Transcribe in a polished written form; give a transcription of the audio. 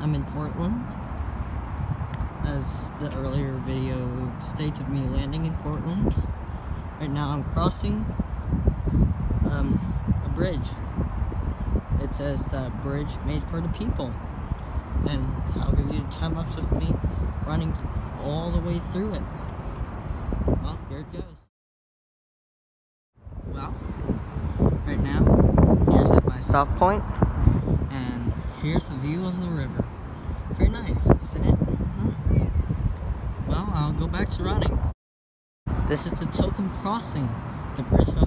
I'm in Portland, as the earlier video states of me landing in Portland. Right now I'm crossing a bridge. It says that bridge made for the people, and I'll give you the time lapse of me running all the way through it. Well, here it goes. Well, right now, here's at my stop point, and here's the view of the river. Very nice, isn't it? Well, I'll go back to running. This is the Tilikum crossing, the bridge